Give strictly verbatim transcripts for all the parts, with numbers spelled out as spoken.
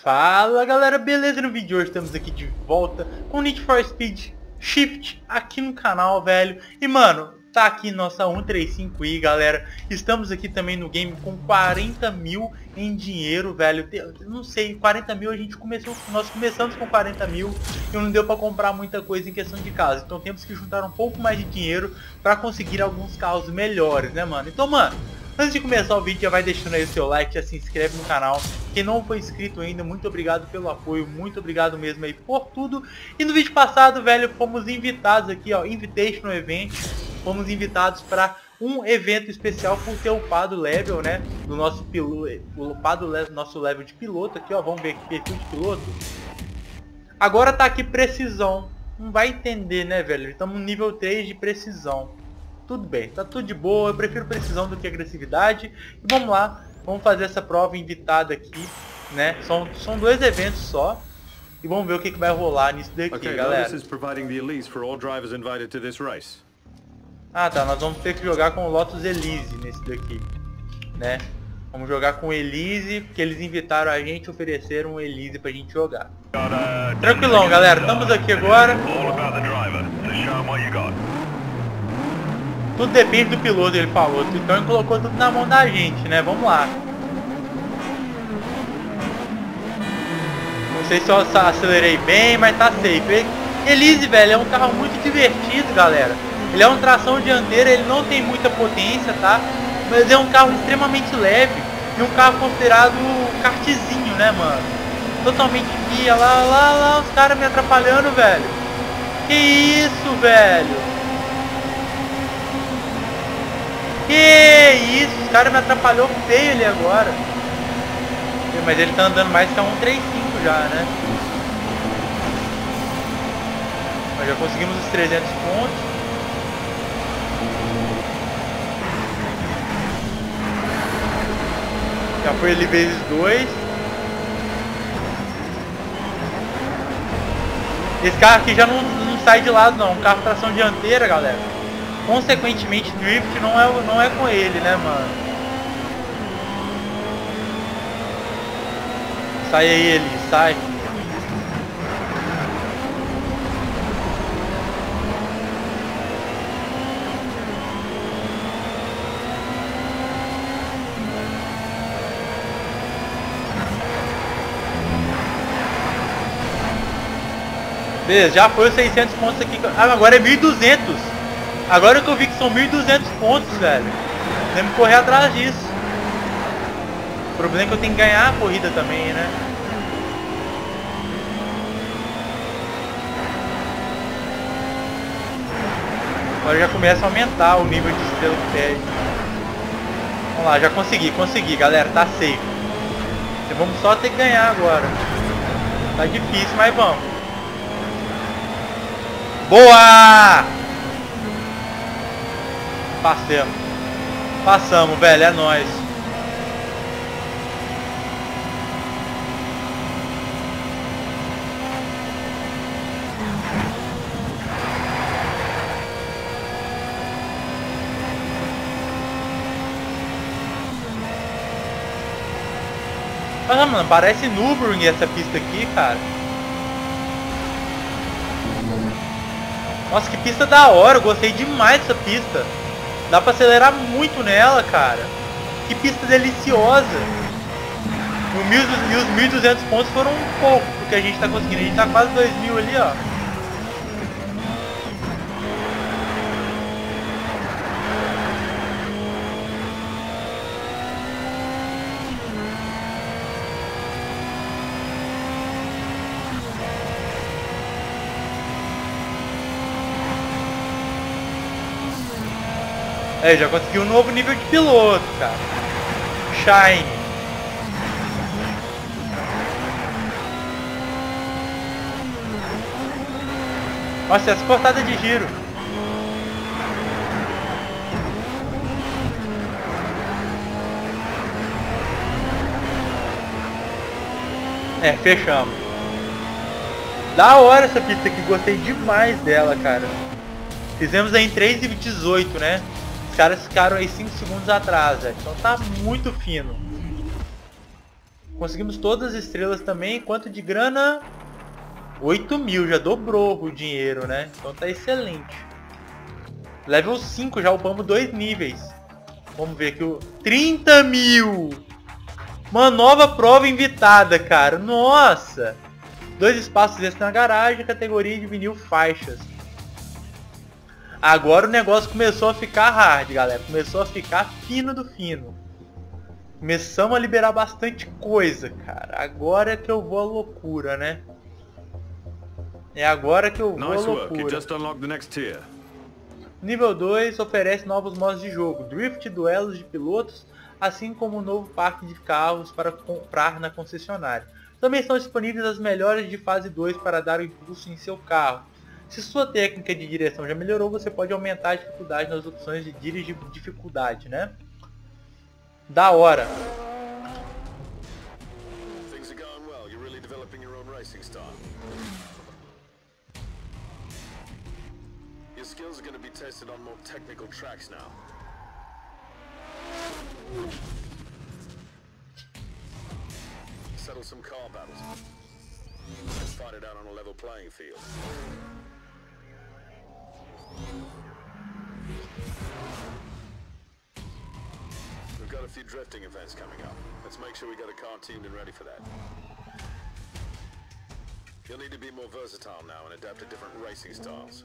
Fala galera, beleza? No vídeo de hoje estamos aqui de volta com Need for Speed Shift aqui no canal, velho. E mano, tá aqui nossa cento e trinta e cinco i, galera. Estamos aqui também no game com quarenta mil em dinheiro, velho. Não sei, quarenta mil a gente começou, nós começamos com quarenta mil e não deu pra comprar muita coisa em questão de casa. Então temos que juntar um pouco mais de dinheiro pra conseguir alguns carros melhores, né mano? Então mano, antes de começar o vídeo, já vai deixando aí o seu like, já se inscreve no canal. Quem não foi inscrito ainda, muito obrigado pelo apoio, muito obrigado mesmo aí por tudo. E no vídeo passado, velho, fomos invitados aqui, ó, Invitational Event. Fomos invitados para um evento especial por ter upado o level, né, do nosso piloto, upado o nosso level de piloto aqui, ó. Vamos ver aqui, perfil de piloto. Agora tá aqui precisão. Não vai entender, né, velho? Estamos no nível três de precisão. Tudo bem, tá tudo de boa, eu prefiro precisão do que agressividade. E vamos lá, vamos fazer essa prova invitada aqui, né? São, são dois eventos só. E vamos ver o que, que vai rolar nisso daqui, okay, galera. Ah tá, nós vamos ter que jogar com o Lotus Elise nesse daqui, né? Vamos jogar com o Elise, porque eles invitaram a gente, ofereceram um Elise pra gente jogar. Tranquilão, galera, estamos aqui agora. Tudo depende do piloto, ele falou. Então ele colocou tudo na mão da gente, né? Vamos lá. Não sei se eu acelerei bem, mas tá safe. Elise, velho, é um carro muito divertido, galera. Ele é um tração dianteira, ele não tem muita potência, tá? Mas é um carro extremamente leve e um carro considerado kartzinho, né, mano? Totalmente guia. Lá, lá, lá, os caras me atrapalhando, velho. Que isso, velho? Que isso, os caras me atrapalhou feio ali agora. Mas ele tá andando mais que a cento e trinta e cinco já, né? Nós já conseguimos os trezentos pontos. Já foi ali vezes dois. Esse carro aqui já não, não sai de lado não, um carro tração dianteira, galera. Consequentemente, drift não é, não é com ele, né, mano? Sai aí, ele, sai. Beleza, já foi os seiscentos pontos aqui. Ah, agora é mil e duzentos. Agora que eu vi que são mil e duzentos pontos, velho. Temos que correr atrás disso. O problema é que eu tenho que ganhar a corrida também, né? Agora já começa a aumentar o nível de estrela que pede. Vamos lá, já consegui, consegui, galera. Tá safe. Então vamos só ter que ganhar agora. Tá difícil, mas vamos. Boa! Passamos. Passamos, velho, é nóis. Ah, mano, parece Nürburgring essa pista aqui, cara. Nossa, que pista da hora, eu gostei demais dessa pista. Dá pra acelerar muito nela, cara. Que pista deliciosa. E os mil e duzentos pontos foram um pouco porque a gente tá conseguindo. A gente tá quase dois mil ali, ó. É, já consegui um novo nível de piloto, cara. Shine. Nossa, essa cortada de giro. É, fechamos. Da hora essa pista aqui, gostei demais dela, cara. Fizemos aí em três e dezoito, né? Os caras ficaram aí cinco segundos atrás, velho. Então tá muito fino. Conseguimos todas as estrelas também. Quanto de grana? oito mil, já dobrou o dinheiro, né? Então tá excelente. Level cinco, já upamos dois níveis. Vamos ver aqui o... trinta mil! Uma nova prova invitada, cara. Nossa! Dois espaços extras na garagem, categoria de vinil faixas. Agora o negócio começou a ficar hard, galera. Começou a ficar fino do fino. Começamos a liberar bastante coisa, cara. Agora é que eu vou à loucura, né? É agora que eu vou à loucura. Nível dois oferece novos modos de jogo. Drift, duelos de pilotos, assim como um novo parque de carros para comprar na concessionária. Também estão disponíveis as melhores de fase dois para dar o impulso em seu carro. Se sua técnica de direção já melhorou, você pode aumentar a dificuldade nas opções de dirigir dificuldade, né? Da hora. Your skills are going to be tested on more technical tracks now. Settle some car battles. Let's fight it out on a level playing field. We've got a few drifting events coming up. Let's make sure we got a car teamed and ready for that. You'll need to be more versatile now and adapt to different racing styles.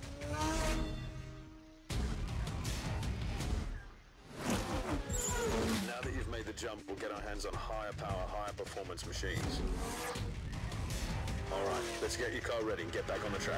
Now that you've made the jump, we'll get our hands on higher power, higher performance machines. Alright, let's get your car ready and get back on the track.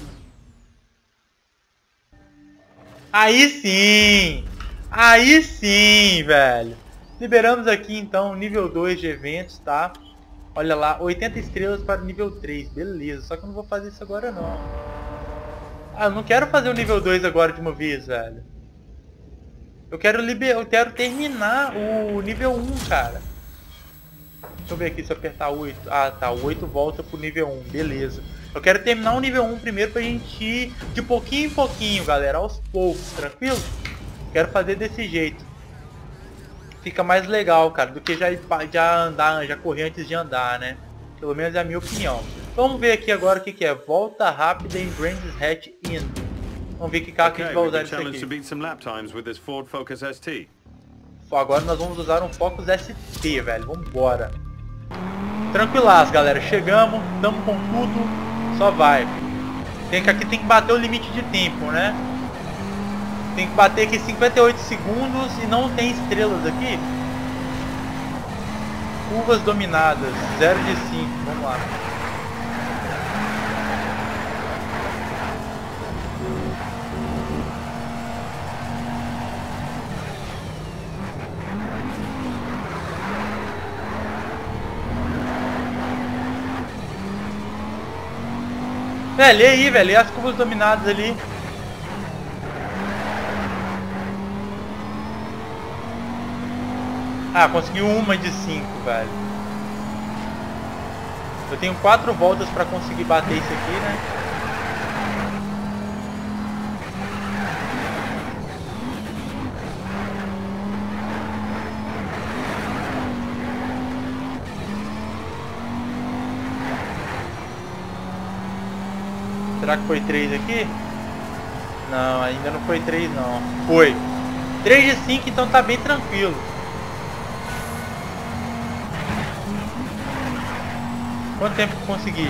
Aí sim! Aí sim, velho! Liberamos aqui então nível dois de eventos, tá? Olha lá, oitenta estrelas para o nível três, beleza. Só que eu não vou fazer isso agora não. Ah, eu não quero fazer o nível dois agora de uma vez, velho. Eu quero liber... eu quero terminar o nível um, cara. Deixa eu ver aqui se eu apertar oito. Ah, tá. O oito volta pro nível um. Beleza. Eu quero terminar o nível um primeiro pra gente ir de pouquinho em pouquinho, galera. Aos poucos, tranquilo? Quero fazer desse jeito. Fica mais legal, cara, do que já, já andar, já correr antes de andar, né? Pelo menos é a minha opinião. Vamos ver aqui agora o que, que é. Volta rápida em Brands Hatch Inn. Vamos ver que carro que a gente vai usar isso aqui. Agora nós vamos usar um Focus S T, velho. Vambora. Tranquilaço, galera. Chegamos, estamos com tudo. Só vai. Tem que, aqui tem que bater o limite de tempo, né? Tem que bater aqui cinquenta e oito segundos e não tem estrelas aqui. Curvas dominadas. zero de cinco. Vamos lá. Velho, e aí, velho? E as curvas dominadas ali? Ah, conseguiu uma de cinco, velho. Eu tenho quatro voltas pra conseguir bater isso aqui, né? Será que foi três aqui? Não, ainda não foi três não. Foi. três de cinco, então tá bem tranquilo. Quanto tempo que consegui?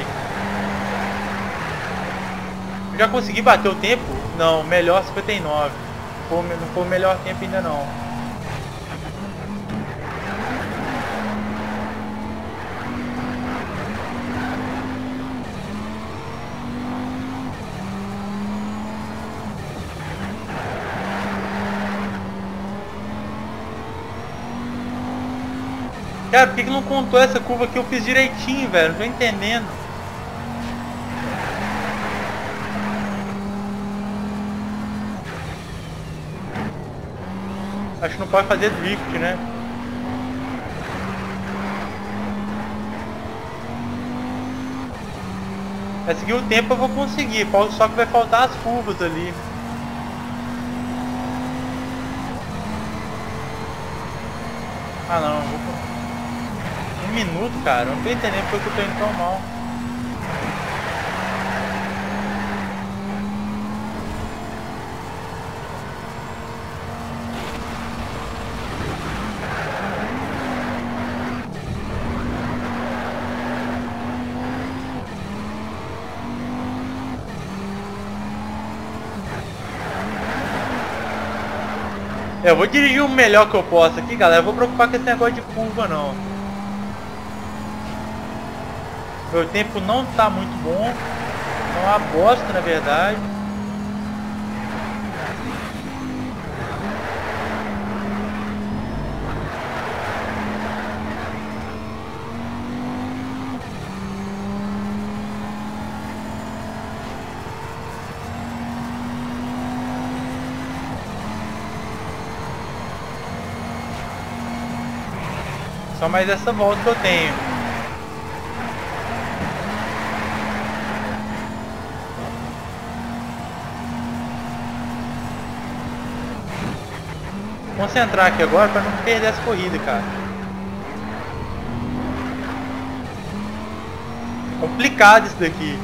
Já consegui bater o tempo? Não, melhor cinquenta e nove. Não foi, não foi o melhor tempo ainda não. Cara, por que que não contou essa curva que eu fiz direitinho, velho? Não tô entendendo. Acho que não pode fazer drift, né? Vai seguir o tempo, eu vou conseguir. Só que vai faltar as curvas ali. Ah não, vou... minutos, cara. Não tô entendendo porque eu tô indo tão mal. Eu vou dirigir o melhor que eu posso aqui, galera. Eu vou preocupar com esse negócio de curva, não. Meu tempo não tá muito bom. É uma bosta, na verdade. Só mais essa volta que eu tenho. Vou concentrar aqui agora para não perder essa corrida, cara. Complicado isso daqui.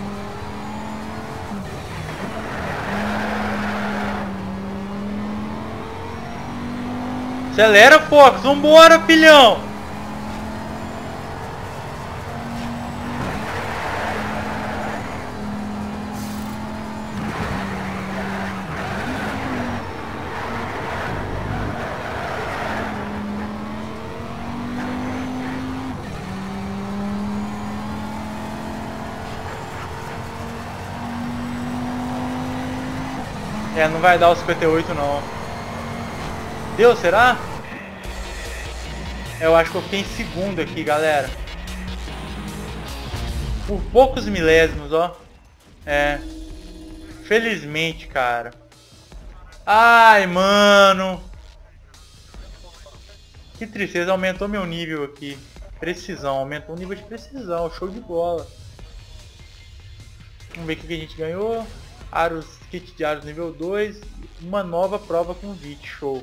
Acelera, Fox. Vambora, filhão. É, não vai dar o cinquenta e oito não. Deu, será? Eu acho que eu fiquei em segundo aqui, galera. Por poucos milésimos, ó. É. Felizmente, cara. Ai, mano. Que tristeza, aumentou meu nível aqui. Precisão, aumentou o nível de precisão. Show de bola. Vamos ver o que a gente ganhou. Aros, kit de aros nível dois. Uma nova prova com V I T. Show.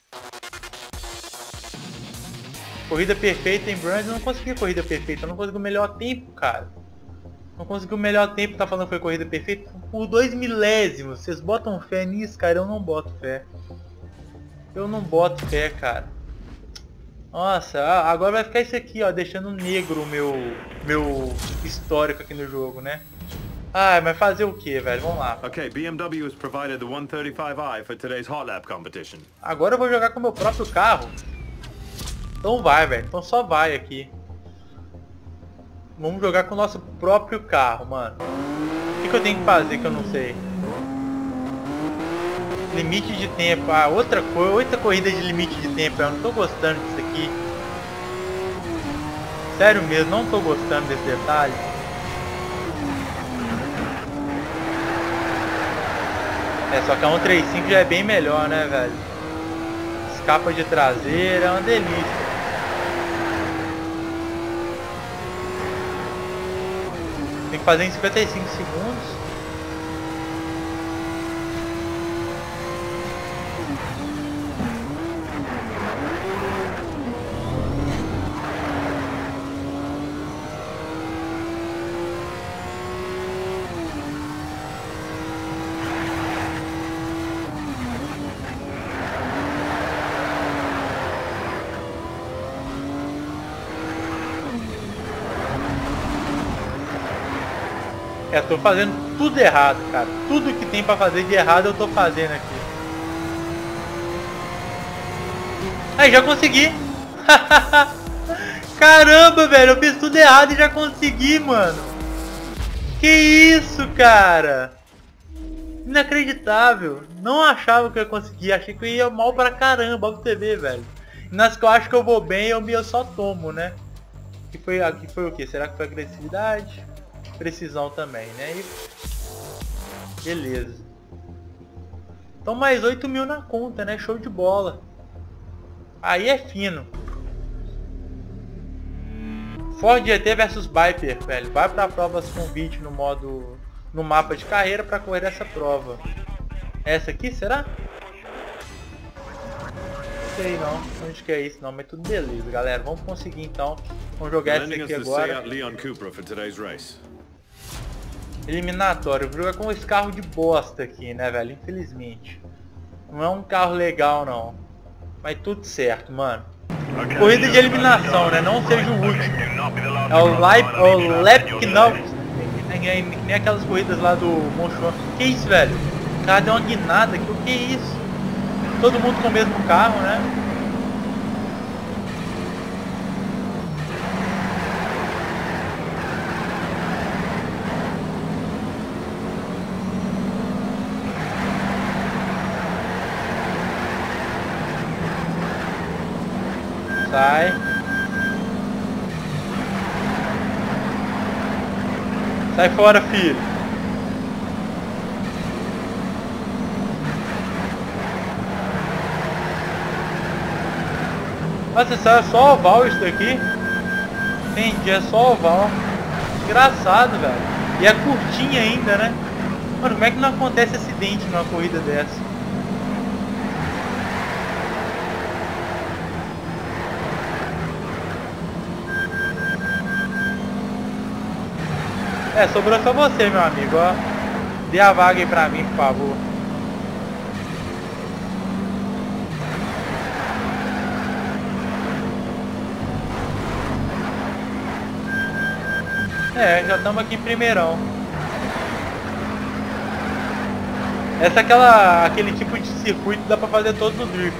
Corrida perfeita em Brand. Eu não consegui a corrida perfeita. Eu não consegui o melhor tempo, cara. Não consegui o melhor tempo. Tá falando que foi corrida perfeita por dois milésimos. Vocês botam fé nisso, cara? Eu não boto fé. Eu não boto fé, cara. Nossa, agora vai ficar isso aqui, ó. Deixando negro o meu, meu histórico aqui no jogo, né? Ah, mas fazer o que, velho? Vamos lá. Okay, B M W has provided the one thirty-five i for today's hot lap competition. Agora eu vou jogar com o meu próprio carro. Então vai, velho. Então só vai aqui. Vamos jogar com o nosso próprio carro, mano. O que, que eu tenho que fazer que eu não sei? Limite de tempo. Ah, outra coisa, outra corrida de limite de tempo. Eu não tô gostando disso aqui. Sério mesmo, não tô gostando desse detalhe. É, só que a cento e trinta e cinco já é bem melhor, né, velho? Escapa de traseira, é uma delícia. Tem que fazer em cinquenta e cinco segundos. É, tô fazendo tudo errado, cara. Tudo que tem pra fazer de errado eu tô fazendo aqui. Aí, já consegui. Caramba, velho. Eu fiz tudo errado e já consegui, mano. Que isso, cara. Inacreditável. Não achava que eu ia conseguir. Achei que eu ia mal pra caramba. Olha pra você ver, velho. E nas que eu acho que eu vou bem, eu, eu só tomo, né? Que foi, aqui foi o que? Será que foi agressividade? Precisão também, né? E... beleza. Então mais oito mil na conta, né? Show de bola. Aí é fino. Ford G T versus Viper, velho. Vai pra provas com vídeo no modo... no mapa de carreira pra correr essa prova. Essa aqui, será? sei não onde que é isso não, mas tudo beleza, galera. Vamos conseguir então. Vamos jogar esse aqui agora. Eliminatório. Vou jogar com esse carro de bosta aqui, né, velho? Infelizmente. Não é um carro legal, não. Mas tudo certo, mano. Corrida de eliminação, né? Não seja o último. É o Lap, é o Lap Knockout. Nem, nem aquelas corridas lá do Monchon. Que isso, velho? O cara deu uma guinada aqui. O que é isso? Todo mundo com o mesmo carro, né? Sai. Sai fora, filho. Nossa, isso é só oval isso daqui? Entendi, é só oval. Engraçado, velho. E é curtinha ainda, né? Mano, como é que não acontece acidente numa corrida dessa? É, sobrou só você, meu amigo, ó. Dê a vaga aí pra mim, por favor. É, já estamos aqui em primeirão. Essa é aquela, aquele tipo de circuito que dá pra fazer todo no drift.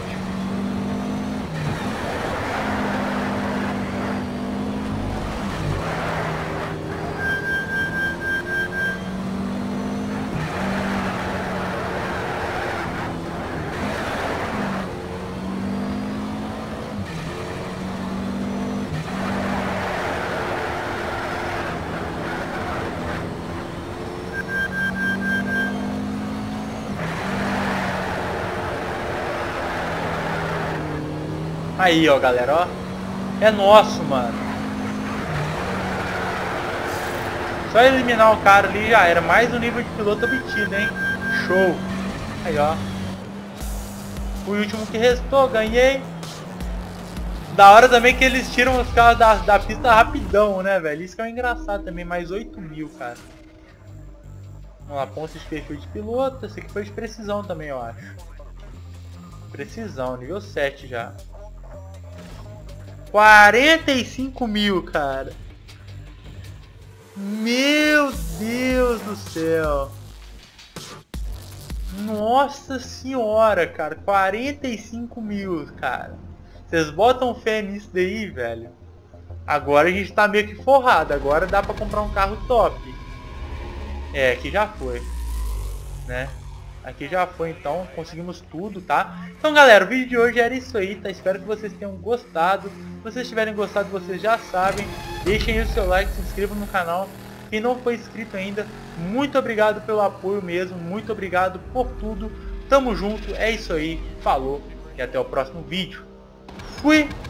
Aí, ó, galera, ó. É nosso, mano. Só eliminar o cara ali já era. Mais um nível de piloto obtido, hein? Show. Aí, ó. O último que restou, ganhei. Da hora também que eles tiram os carros da, da pista rapidão, né, velho? Isso que é engraçado também. Mais oito mil, cara. Vamos lá, pontos de perfil de piloto. Esse aqui foi de precisão também, eu acho. Precisão, nível sete já. quarenta e cinco mil, cara. Meu Deus do céu. Nossa senhora, cara. quarenta e cinco mil, cara. Vocês botam fé nisso daí, velho? Agora a gente tá meio que forrado. Agora dá pra comprar um carro top. É, aqui já foi, né? Aqui já foi, então, conseguimos tudo, tá? Então, galera, o vídeo de hoje era isso aí, tá? Espero que vocês tenham gostado. Se vocês tiverem gostado, vocês já sabem. Deixem aí o seu like, se inscrevam no canal. Quem não foi inscrito ainda, muito obrigado pelo apoio mesmo. Muito obrigado por tudo. Tamo junto, é isso aí. Falou e até o próximo vídeo. Fui!